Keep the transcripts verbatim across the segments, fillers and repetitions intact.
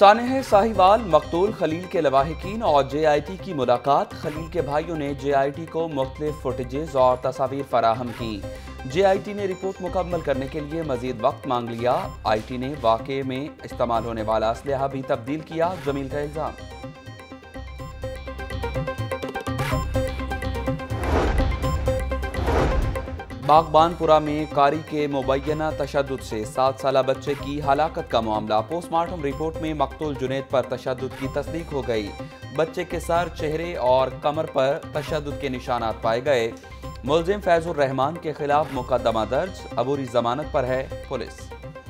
सानेह साहिवाल मकतूल खलील के लवाहिकीन और जे I T की मुलाकात। खलील के भाइयों ने जे आई टी को मुख्तलिफ फुटेजेस और तस्वीर फराहम की। जे आई टी ने रिपोर्ट मुकम्मल करने के लिए मजीद वक्त मांग लिया। आई टी ने वाक़े में इस्तेमाल होने वाला असलहा भी तब्दील किया, जमील का इल्जाम। बागबानपुरा में कारी के मुबैना तशद्दुद से सात साल बच्चे की हलाकत का मामला। पोस्टमार्टम रिपोर्ट में मकतूल जुनैद पर तशद्दुद की तस्दीक हो गई। बच्चे के सर, चेहरे और कमर पर तशद्दुद के निशानात पाए गए। मुलजिम फैजुर रहमान के खिलाफ मुकदमा दर्ज, अबूरी जमानत पर है पुलिस।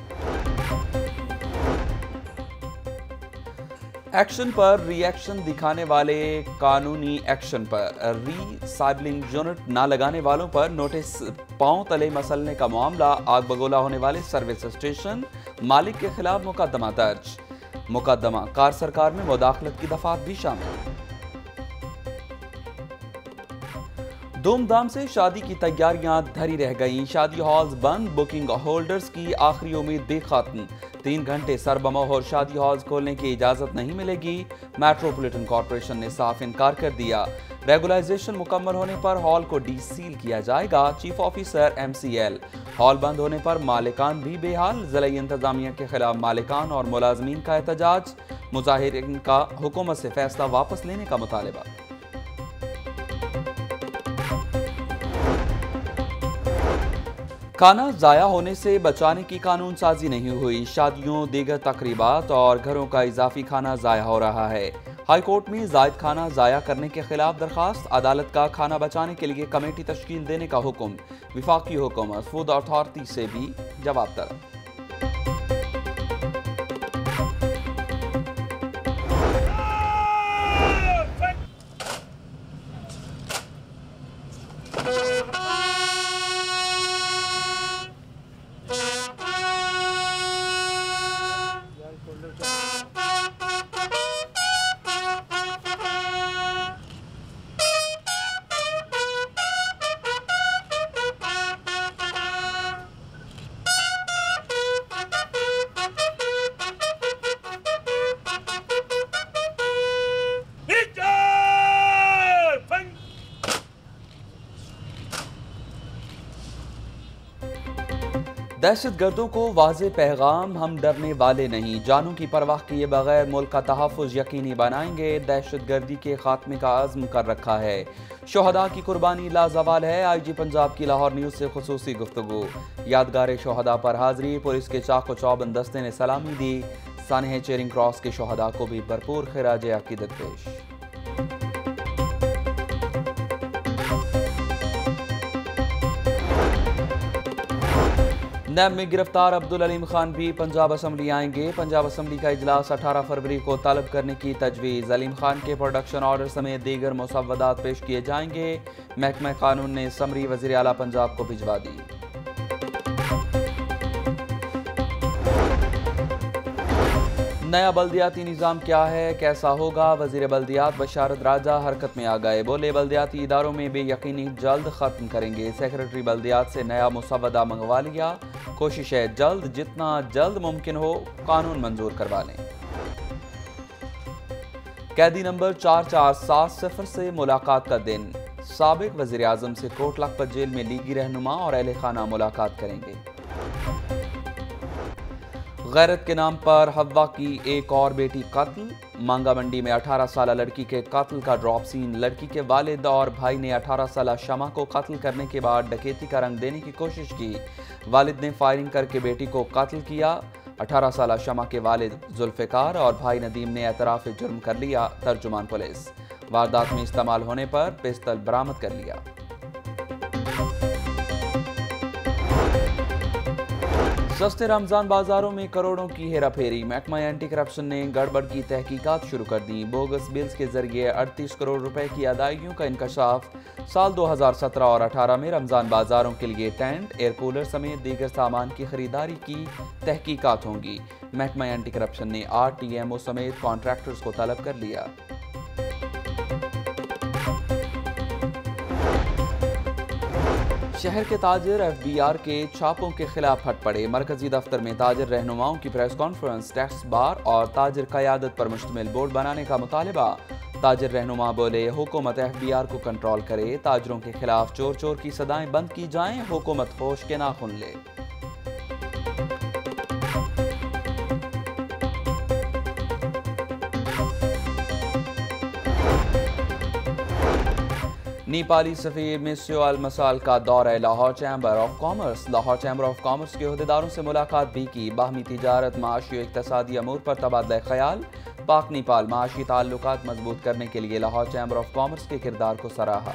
एक्शन पर रिएक्शन दिखाने वाले कानूनी एक्शन पर रीसाइक्लिंग यूनिट न लगाने वालों पर नोटिस। पांव तले मसलने का मामला। आग बगोला होने वाले सर्विस स्टेशन मालिक के खिलाफ मुकदमा दर्ज। मुकदमा कार सरकार में मुदाखलत की दफात भी शामिल। धूमधाम से शादी की तैयारियां धरी रह गईं। शादी हॉल्स बंद, बुकिंग होल्डर्स की आखिरी उम्मीद भी खत्म। तीन घंटे सरबमोहर शादी हॉल्स खोलने की इजाजत नहीं मिलेगी। मेट्रोपॉलिटन कॉरपोरेशन ने साफ इनकार कर दिया। रेगुलाइजेशन मुकम्मल होने पर हॉल को डी सील किया जाएगा। Chief officer M C L. Hall बंद होने पर मालिकान भी बेहाल। जिला इंतजामिया के खिलाफ मालिकान और मुलाजमीन का एहतजाज। मुजाहिरीन का हुकूमत से फैसला वापस लेने का मुतालबा। खाना ज़ाया होने से बचाने की कानून साजी नहीं हुई। शादियों, दीगर तकरीबात और घरों का इजाफी खाना ज़ाया हो रहा है। हाई कोर्ट में जायद खाना ज़ाया करने के खिलाफ दरखास्त। अदालत का खाना बचाने के लिए कमेटी तश्कील देने का हुक्म। विफाकी हुकूमत फूड अथॉरिटी से भी जवाब तलब। दहशत गर्दों को वाज़े पैगाम, हम डरने वाले नहीं। जानों की परवाह किए बगैर मुल्क का तहफ़्फ़ुज़ यकीनी बनाएंगे। दहशत गर्दी के खात्मे का अज़्म कर रखा है। शोहदा की कुर्बानी लाजवाल है। आई जी पंजाब की लाहौर न्यूज़ से खुसूसी गुफ्तगू। यादगार शोहदा पर हाज़री। पुलिस के चाको चौबंद दस्ते ने सलामी दी। सानेह चेरिंग क्रॉस के शोहदा को भी भरपूर खिराज अक़ीदत पेश। नैब में गिरफ्तार अब्दुल अलीम खान भी पंजाब असम्बली आएंगे। पंजाब असम्बली का इजलास अठारह फरवरी को तलब करने की तजवीज़। अलीम खान के प्रोडक्शन ऑर्डर समेत दीगर मुसव्वदात पेश किए जाएंगे। महकमा कानून ने समरी वज़ीर आला पंजाब को भिजवा दी। नया बल्दियाती निज़ाम क्या है, कैसा होगा? वज़ीर बल्दियात बशारत राजा हरकत में आ गए। बोले, बल्दियाती इदारों में बेयकीनी जल्द ख़त्म करेंगे। सेक्रेटरी बल्दियात से नया मुसव्वदा मंगवा लिया। कोशिश है जल्द, जितना जल्द मुमकिन हो कानून मंजूर करवा लें। कैदी नंबर चार चार सात सिफर से मुलाकात का दिन। साबिक वज़ीर आज़म से कोट लखपत जेल में लीगी रहनुमा और अहले खाना मुलाकात करेंगे। गैरत के नाम पर हव्वा की एक और बेटी कत्ल। मांगा मंडी में अठारह साल लड़की के कत्ल का ड्रॉप सीन। लड़की के वालिद और भाई ने अठारह साल शमा को कत्ल करने के बाद डकैती का रंग देने की कोशिश की। वालिद ने फायरिंग करके बेटी को कत्ल किया। अठारह साल शमा के वालिद जुल्फ़िकार और भाई नदीम ने एतराफ़ जुर्म कर लिया। तर्जुमान पुलिस। वारदात में इस्तेमाल होने पर पिस्तौल बरामद कर लिया। सस्ते रमजान बाजारों में करोड़ों की हेरा फेरी। महकमा एंटी करप्शन ने गड़बड़ की तहकीकात शुरू कर दी। बोगस बिल्स के जरिए अड़तीस करोड़ रुपए की अदायगियों का इंकशाफ। साल दो हज़ार सत्रह और अठारह में रमजान बाजारों के लिए टेंट, एयर कूलर समेत दीगर सामान की खरीदारी की तहकीकात होंगी। महकमा एंटी करप्शन ने आर टी एम ओ समेत कॉन्ट्रैक्टर्स को तलब कर लिया। शहर के ताजिर एफ बी आर के छापों के खिलाफ हट पड़े। मरकजी दफ्तर में ताजिर रहनुमाओं की प्रेस कॉन्फ्रेंस, टैक्स बार और ताजिर क़यादत पर मुश्तमिल बोर्ड बनाने का मुतालबा। ताजिर रहनुमा बोले, हुकूमत एफ बी आर को कंट्रोल करे, ताजिरों के खिलाफ चोर चोर की सदाएं बंद की जाएं, हुकूमत होश के नाखुन ले। नेपाली सफीर मिस्यो अल मसाल का दौरा Lahore chamber of commerce. Lahore chamber of commerce के अहदेदारों से मुलाकात भी की। बाहमी तिजारत, माशी और इक्तसादी अमूर पर तबादला ख्याल। पाक नेपाल माशी ताल्लुकात मजबूत करने के लिए लाहौर चैम्बर ऑफ कॉमर्स के किरदार को सराहा।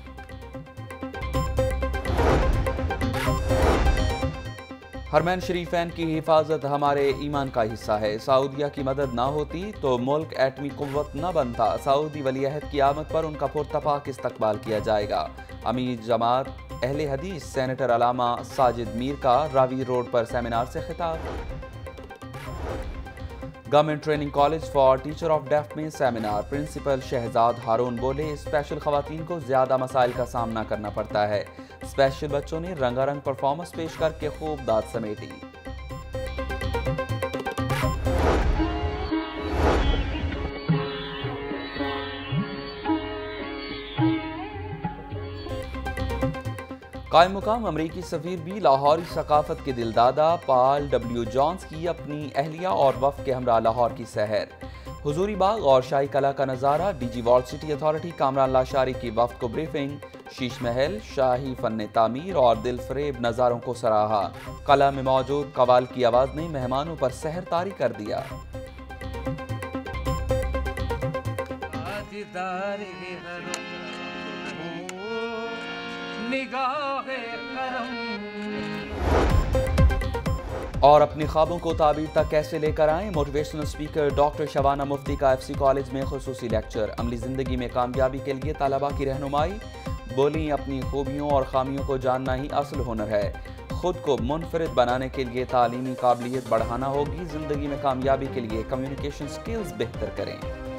हरमैन शरीफैन की हिफाजत हमारे ईमान का हिस्सा है। सऊदिया की मदद ना होती तो मुल्क एटमी कुव्वत न बनता। सऊदी वली अहद की आमद पर उनका पुरतपाक इस्तकबाल किया जाएगा। अमीर जमात अहले हदीस सेनेटर अलामा साजिद मीर का रावी रोड पर सेमिनार से खिताब। Government training college for teacher of deaf में सेमिनार। प्रिंसिपल शहजाद हारून बोले, स्पेशल खवातीन को ज्यादा मसाइल का सामना करना पड़ता है। स्पेशल बच्चों ने रंगारंग परफॉर्मेंस पेश करके खूब दाद समेटी। कायम मुकाम अमरीकी सफीर भी लाहौरी सकाफत के दिलदादा पाल डब्ल्यू जॉन्स की अपनी अहलिया और वफ़द के हमरा लाहौर की सहर। हुजूरी बाग और शाही कला का नज़ारा। DG wall city authority Kamran Lashari की वफ़द को ब्रीफिंग। शीश महल, शाही फन तामीर और दिल फरेब नज़ारों को सराहा। कला में मौजूद कवाल की आवाज़ ने मेहमानों पर सहर तारी कर दिया। और अपने ख्वाबों को ताबीर तक कैसे लेकर आएं, motivational speaker doctor Shabana Mufti का एफ सी कॉलेज में खुसूसी लेक्चर। अमली ज़िंदगी में कामयाबी के लिए तलबा की रहनुमाई। बोली, अपनी खूबियों और खामियों को जानना ही असल हुनर है। खुद को मुनफरिद बनाने के लिए तालीमी काबिलियत बढ़ाना होगी। ज़िंदगी में कामयाबी के लिए कम्युनिकेशन स्किल्स बेहतर करें।